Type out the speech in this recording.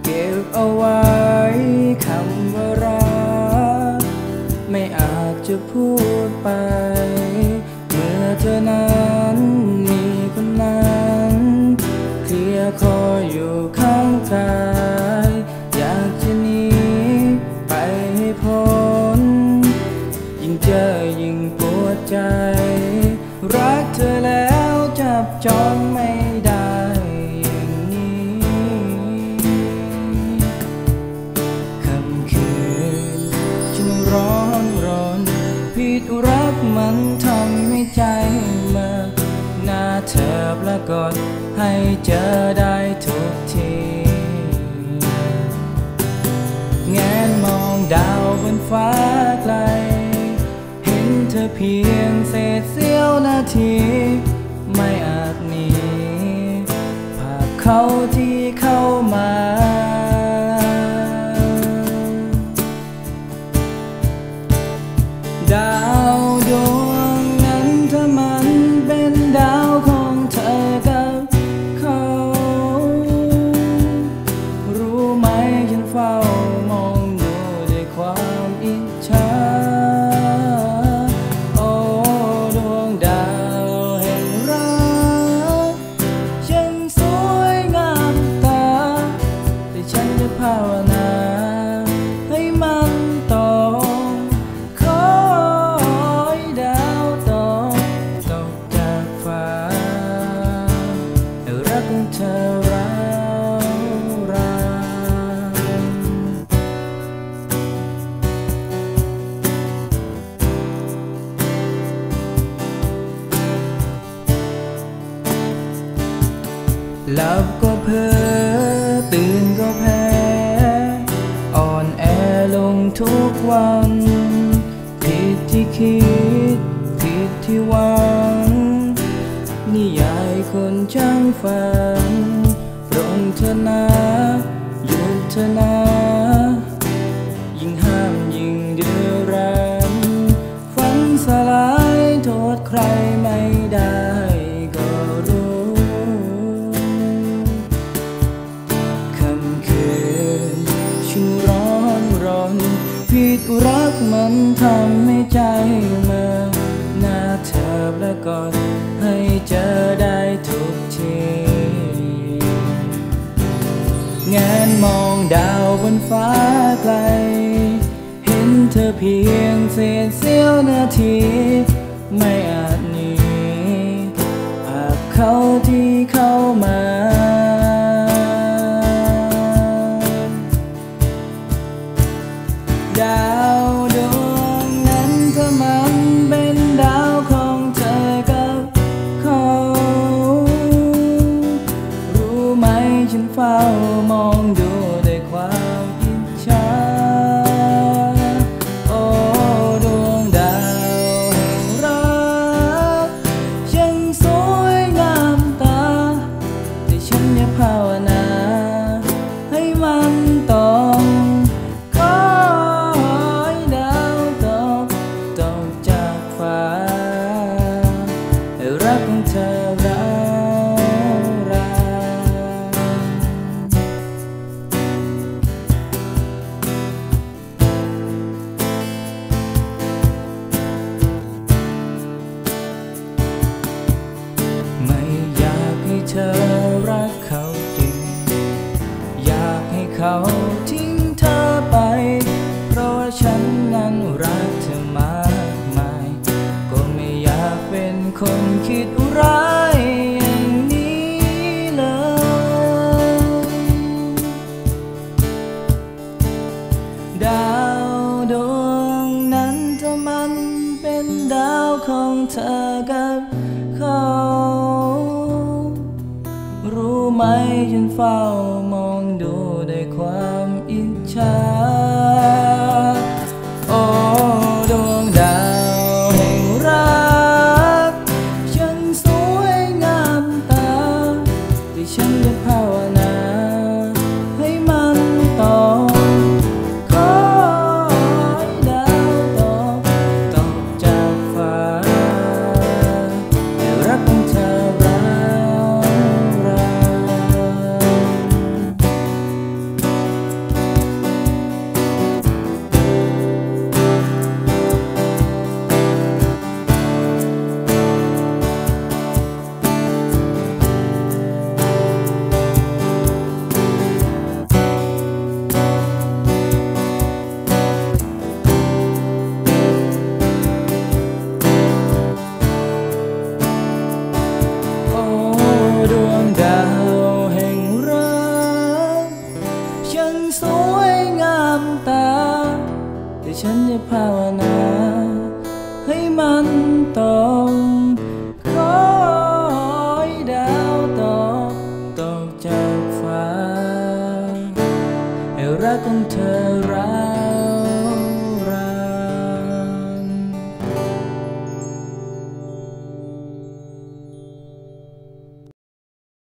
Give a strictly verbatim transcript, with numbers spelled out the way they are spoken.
ก็บเอาไว้คำว่ารักไม่อาจจะพูดไปเมื่อเธอนั้นมีคนนั้นเคลียร์คอยอยู่ข้างกายอยากจะหนีไปให้พ้นยิ่งเจอยิ่งปวดใจรักเธอแล้วจับจองไม่ได้อย่างนี้ค่ำคืนฉันร้อนรนผิดรักมันทำให้ใจเมื่อหน้าเธอปรากฏให้เจอได้ทุกทีแงนมองดาวบนฟ้าไกลเห็นเธอเพียงเศษเสี้ยวนาทีไม่อาจหนีภาพเขาที่เข้ามาดาวดวงนั้นถ้ามันเป็นดาวของเธอกับเขารู้ไหมฉันเฝ้ามองดูด้วยความอิจฉาโอ้ดวงดาวแห่งรักช่างสวยงามตาแต่ฉันจะภาวนาให้มันตกขอให้ดาวตกตกจากฟ้ารักของเธอร้าวรานหลับก็เพ้อตื่นก็แพ้อ่อนแอลงทุกวันผิดที่คิดผิดที่หวังนิยายคนช่างฝันตรงเธอนะหยุดเธอนะยิ่งห้ามยิ่งเดือดร้อนฝันสลายโทษใครไม่ได้ก็รู้ค่ำคืนฉันร้อนรนผิดรักมันทำให้ใจเมื่อหน้าเธอปรากฏให้เจอได้ทุกทีแงนมองดาวบนฟ้าไกลเห็นเธอเพียงเศษเสี้ยวนาทีไม่อาจหนีภาพเขาที่เข้ามาดาวดวงนั้นถ้ามันเป็นดาวของเธอกับเขารู้ไหมฉันเฝ้ามองดูด้วยความอิจฉาโอ้ดวงดาวแห่งรักช่างสวยงามตาแต่ฉันอยากภาวนาให้มันตกขอให้ดาวตกตกจากฟ้าให้รักของเธอร้าวรานไม่อยากให้เธอรักเขาจริงอยากให้เขาทิ้งเธอไปเพราะว่าฉันนั้นรักเธอมากมายก็ไม่อยากเป็นคนคิดร้ายอย่างนี้เลยดาวดวงนั้นถ้ามันเป็นดาวของเธอกับเขารู้ไหมฉันเฝ้ามองดูด้วยความอิจฉาโอ้ดวงดาวแห่งรักช่างสวยงามตาที่ฉันจะภาวนาให้มันตกขอให้ดาวตกตกจากฟ้าให้รักของเธอร้าวรานำตาแต่ฉันจะภาวนาให้มันตกขอให้ดาวตกตกจากฟ้าให้รักของเธอเรา